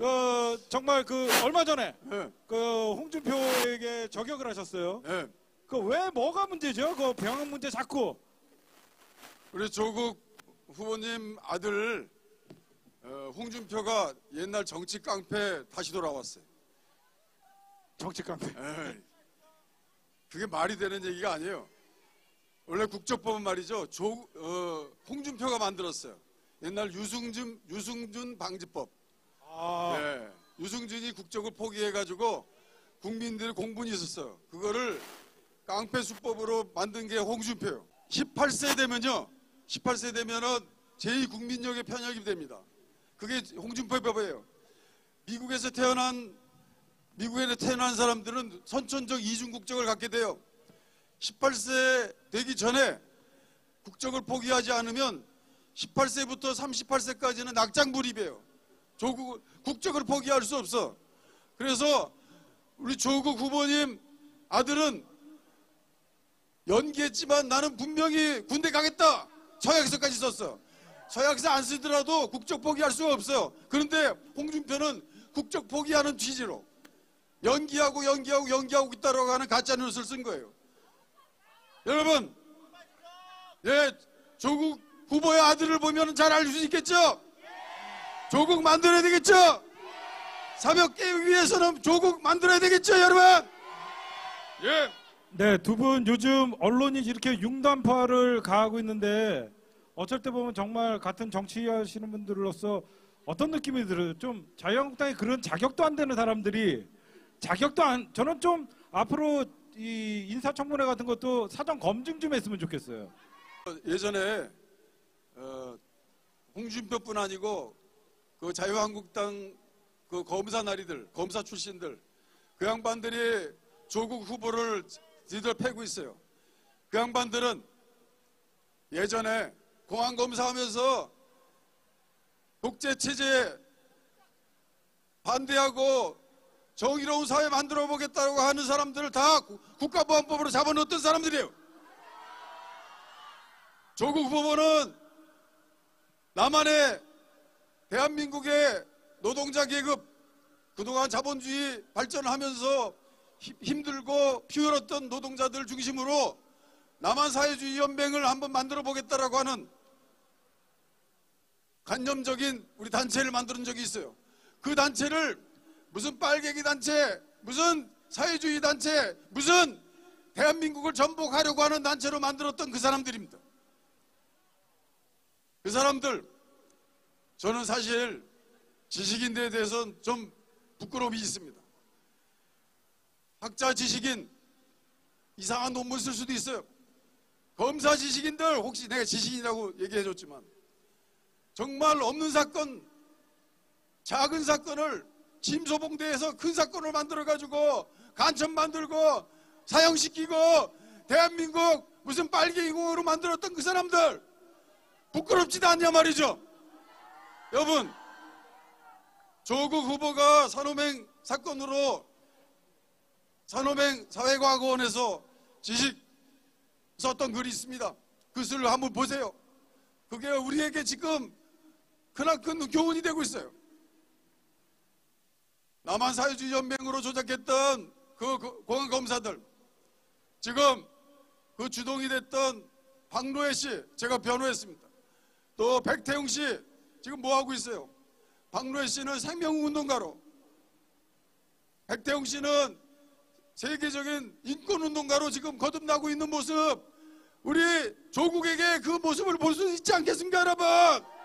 정말 얼마 전에 네. 홍준표에게 저격을 하셨어요. 네. 왜 뭐가 문제죠? 병역 문제 자꾸. 우리 조국 후보님 아들 홍준표가 옛날 정치 깡패 다시 돌아왔어요. 정치 깡패. 그게 말이 되는 얘기가 아니에요. 원래 국적법은 말이죠. 홍준표가 만들었어요. 옛날 유승준 방지법. 네. 유승준이 국적을 포기해가지고 국민들의 공분이 있었어요. 그거를 깡패 수법으로 만든 게 홍준표예요. 18세 되면은 제2국민력의 편역이 됩니다. 그게 홍준표 법이에요. 미국에 태어난 사람들은 선천적 이중 국적을 갖게 돼요. 18세 되기 전에 국적을 포기하지 않으면 18세부터 38세까지는 낙장불입이에요. 국적을 포기할 수 없어. 그래서 우리 조국 후보님 아들은 연기했지만 나는 분명히 군대 가겠다. 서약서까지 썼어. 서약서 안 쓰더라도 국적 포기할 수가 없어요. 그런데 홍준표는 국적 포기하는 취지로 연기하고 있다라고 하는 가짜뉴스를 쓴 거예요. 여러분, 조국 후보의 아들을 보면 잘 알 수 있겠죠? 조국 만들어야 되겠죠? 사벽 깨기 위해서는 조국 만들어야 되겠죠, 여러분? 네, 두 분 요즘 언론이 이렇게 융단파를 가하고 있는데 어쩔 때 보면 정말 같은 정치하시는 분들로서 어떤 느낌이 들어요? 좀 자유한국당에 그런 자격도 안 되는 사람들이 저는 좀 앞으로 이 인사청문회 같은 것도 사전 검증 좀 했으면 좋겠어요. 예전에 홍준표뿐 아니고 자유한국당 검사 출신들 그 양반들이 조국 후보를 뒤들 패고 있어요. 그 양반들은 예전에 공안 검사하면서 독재체제 반대하고 정의로운 사회 만들어 보겠다고 하는 사람들을 다 국가보안법으로 잡아놓았던 사람들이에요. 조국 후보는 나만의 대한민국의 노동자 계급 그동안 자본주의 발전하면서 힘들고 피 흘렸던 노동자들 중심으로 남한사회주의 연맹을 한번 만들어 보겠다라고 하는 관념적인 우리 단체를 만드는 적이 있어요. 그 단체를 무슨 빨갱이 단체, 무슨 사회주의 단체, 무슨 대한민국을 전복하려고 하는 단체로 만들었던 그 사람들입니다. 그 사람들, 저는 사실 지식인들에 대해서는 좀 부끄러움이 있습니다. 학자 지식인, 이상한 논문 쓸 수도 있어요. 검사 지식인들, 혹시 내가 지식인이라고 얘기해줬지만 정말 없는 사건, 작은 사건을 침소봉대에서 큰 사건을 만들어가지고 간첩 만들고 사형시키고 대한민국 무슨 빨갱이공으로 만들었던 그 사람들 부끄럽지도 않냐 말이죠. 여러분, 조국 후보가 산호맹 사건으로 산호맹 사회과학원에서 지식 썼던 글이 있습니다. 그 글을 한번 보세요. 그게 우리에게 지금 크나큰 교훈이 되고 있어요. 남한사회주의 연맹으로 조작했던 그 공안검사들, 지금 그 주동이 됐던 박노해 씨, 제가 변호했습니다. 또 백태웅 씨, 지금 뭐하고 있어요? 박노해 씨는 생명운동가로, 백태웅 씨는 세계적인 인권운동가로 지금 거듭나고 있는 모습, 우리 조국에게 그 모습을 볼 수 있지 않겠습니까, 여러분?